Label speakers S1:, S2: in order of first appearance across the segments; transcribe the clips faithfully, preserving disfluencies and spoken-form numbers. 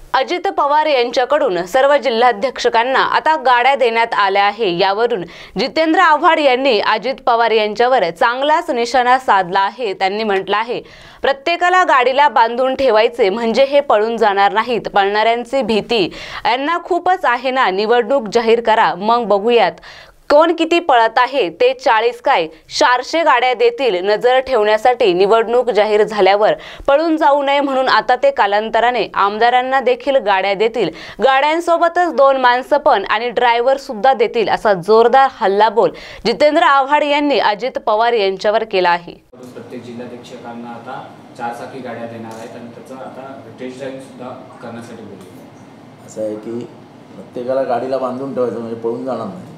S1: अजित पवार यांच्याकडून सर्व जिल्हाध्यक्षकांना आता गाड्या देण्यात आल्या आहे। यावरून जितेंद्र आव्हाड यांनी अजित पवार यांच्यावर चांगलाच निशाणा साधला आहे। त्यांनी म्हटलं आहे, प्रत्येकाला गाडीला बांधून ठेवायचे म्हणजे हे पळून जाणार नाहीत। पळणाऱ्यांची भीती यांना खूपच आहे ना। निवडणूक जाहीर करा, मग बघूयात कोण किती पळत आहे ते। चाळीस काय चारशे गाड्या देतील नजर ठेवण्यासाठी। निवडणूक जाहीर झाल्यावर पळून जाऊ नये म्हणून आता ते कालांतराने आमदारांना देखील गाड्या देतील। गाड्यांसोबतच दोन माणसं पण आणि ड्रायव्हर सुद्धा देतील, असा जोरदार हल्लाबोल जितेंद्र आव्हाड यांनी अजित पवार यांच्यावर केला आहे।
S2: प्रत्येक जिल्हाध्यक्षकांना आता चार चाकी गाड्या देणार आहेत आणि त्याचं आता टेस्ट ड्राईव्ह सुद्धा करण्यासाठी बोलले।
S3: असं आहे की प्रत्येकाला गाडीला बांधून ठेवायचं म्हणजे पळून जाणार नाही।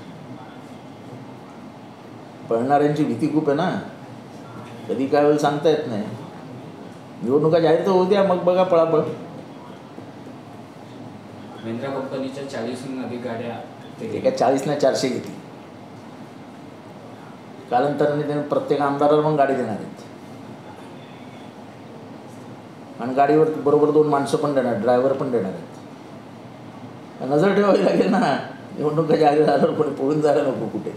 S3: पळणाऱ्यांची भीती खूप आहे ना, कधी काय वेळ सांगता येत नाही। निवडणुका जाहीर तर होऊ द्या, मग बघा पळापळ।
S2: महिंद्रा कंपनीच्या चाळीसहून अधिक गाड्या
S3: ते काय चाळीस नाही चारशे घेतली। कालांतराने त्याने प्रत्येक आमदाराला पण गाडी देणार आहेत आणि गाडीवर बरोबर दोन माणसं पण देणार, ड्रायव्हर पण देणार आहेत। नजर ठेवावी लागेल ना, निवडणुका जाहीर झाल्यावर कोणी पळून जायला नको कुठे।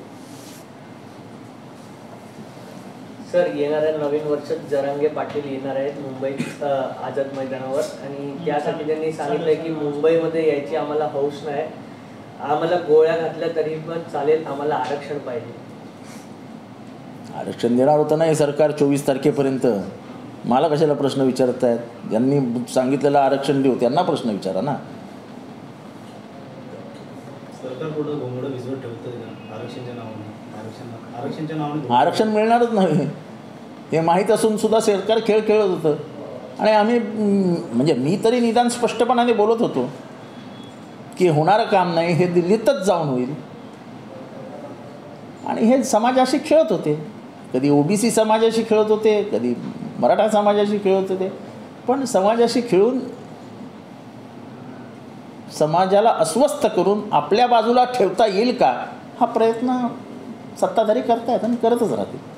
S4: सर, येणाऱ्या नवीन वर्षात जरांगे पाटील येणार आहेत मुंबईत आझाद मैदानावर आणि त्यासाठी त्यांनी सांगितलंय की मुंबईमध्ये यायची आम्हाला हौस नाही, आम्हाला गोळ्या घातल्या तरी पण चालेल, आम्हाला आरक्षण पाहिजे।
S3: आरक्षण देणार होतं नाही सरकार चोवीस तारखेपर्यंत। मला कशाला प्रश्न विचारत आहेत? ज्यांनी सांगितलेलं आरक्षण देऊ त्यांना प्रश्न विचारा ना।
S5: सरकार पुढे घोंगडं भिजवत ठेवतं आरक्षणच्या नावाने। आरक्षणच्या नावाने
S3: आरक्षण मिळणारच नाही हे माहीत असून सुद्धा सरकार खेळ खेळत होतं। आणि आम्ही म्हणजे मी तरी निदान स्पष्टपणाने बोलत होतो की होणारं काम नाही, हे दिल्लीतच जाऊन होईल। आणि हे समाजाशी खेळत होते, कधी ओबीसी समाजाशी खेळत होते, कधी मराठा समाजाशी खेळत होते। पण समाजाशी खेळून समाजाला अस्वस्थ करून आपल्या बाजूला ठेवता येईल का, हा प्रयत्न सत्ताधारी करतायत आणि करतच राहतील।